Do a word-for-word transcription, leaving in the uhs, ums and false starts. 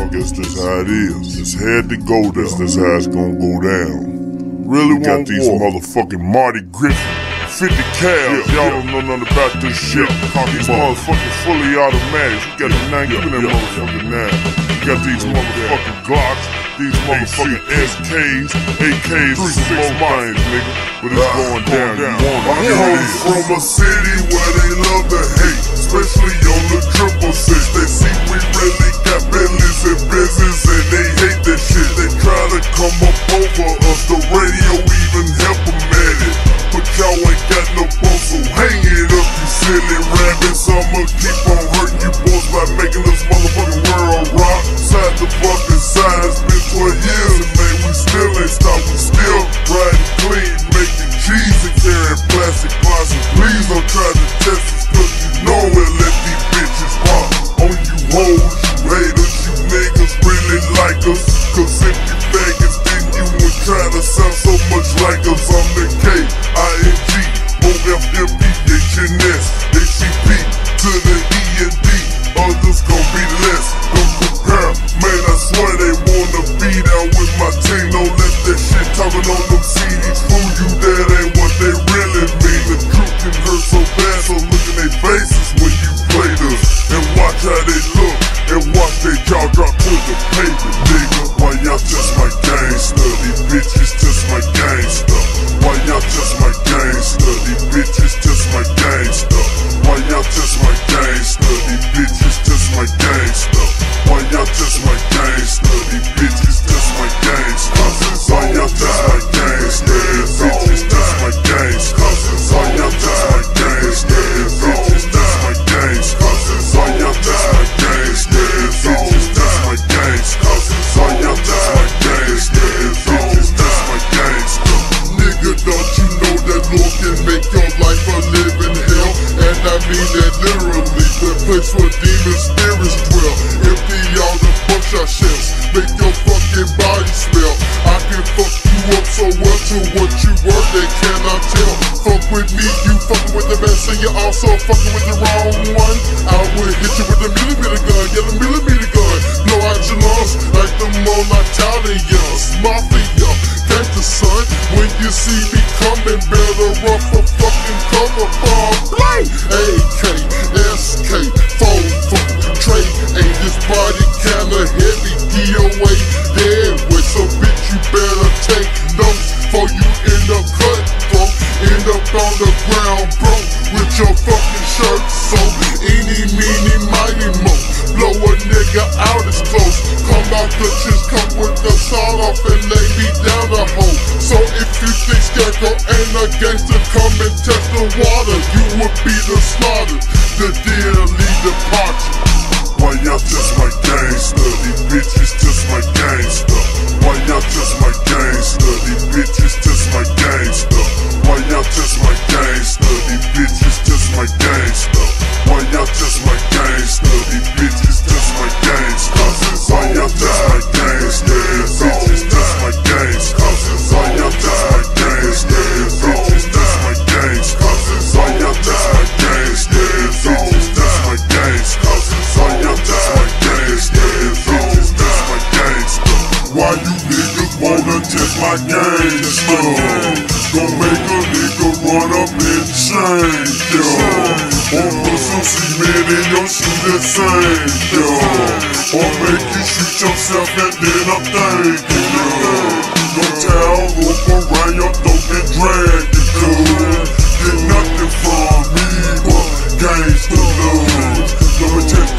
motherfucker. That's just how it is. It's had to go there. That's how it's gonna go down. Really we got these war. Motherfucking Marty Griffin, fifty cals. Yeah, y'all yeah. don't know nothing about this shit. Yeah. These motherfucking fully automatics. We got the nine, give me that motherfucking nine. We got these motherfucking Glocks, these motherfucking S Ks, A Ks, three six things, nigga. But it's going down. down. I come from a city where they love to hate, especially on the triple six. They see we really got billions in business and they hate that shit. They try to come up over us, the radio even help them at it. But y'all ain't got no bones, so hang it up, you silly rabbits. I'ma keep on hurting you boys by making this motherfucking world rock. Side to fucking side, it's been twelve years and man, we still ain't stopped. We still riding clean, making cheese and carrying plastic boxes. Please don't try to test us, cause you know we'll let these bitches pop. On you hoes, you haters, you niggas really like us. Cause if you faggots, then you would try to sound so much like us. I'm the K I N G O F M P H N S H E P to the E and D. Others gon' be less, don't compare. Man, I swear they wanna be down with my team. Don't let that shit talking on them C Ds fool you. That ain't what they really mean. The truth can hurt so bad, so look in their faces when you play this. And watch how they look, and watch their jaw drop to the pavement, nigga. Why y'all just my gangsta? These bitches just my gangsta. Why y'all just my gangsta? These bitches just my gangsta. Why y'all just my gangsta? These bitches just my gangsta. Why y'all just my gangsta? These bitches just my gangsta. Why y'all just my gangsta? These bitches just my gangsta. Why y'all just my gangsta? These bitches just my gangsta. Why y'all just my gangsta? These bitches just my gangsta. Why y'all just my gangsta? These bitches just my gangsta. Nigga, don't you know that Lord can make your life a living hell? And I mean that literally, the place where demon spirits dwell. Empty all the buckshot shells, make your fucking body smell. I can fuck you up so well to what you were, they cannot tell. Fuck with me, you fucking with the best, and you're also fucking with the wrong one. I will hit you with a millimeter gun, yeah, the millimeter gun. Blow out your lungs like the Mole Italians. Mafia, Gangsta son, when you see me coming, better run for fucking cover. Bomb play, A K, S K, four four, Trey, ain't this body kinda heavy, D O A, dead weight, so bitch you better take notes, for you end up cutthroat, end up on the ground broke, with your fucking shirt so, eeny, meeny, mighty mo, blow a nigga out as close, come out the chest, come with the sawed off and lay me down the hole, so if you think Scarecrow ain't a gangster, come and test the water, you would be the slaughter, the dearly departure. Why y'all just my gangsta? These bitches just my gangsta. Why y'all just my gangsta? These bitches just my gangsta. Why y'all just my gangsta? These bitches just my gangsta. Why y'all just my gangsta? These bitches just my gangsta. Why y'all just my gangsta? These bitches just my gangsta. Why y'all just my gangsta? These bitches just my gangsta. Why y'all just my gangsta? These bitches just my gangsta. Why y'all just my gangsta? These bitches just my gangsta. Why you niggas wanna test my gangsta? Gon' make a nigga run up and change, yo. Or put some cement in your shoe that same, yo. Or make you shoot yourself and then I'm thinking, yo. No towel rope around your throat and drag you, dude. Get nothing from me but gangsta love. No attention.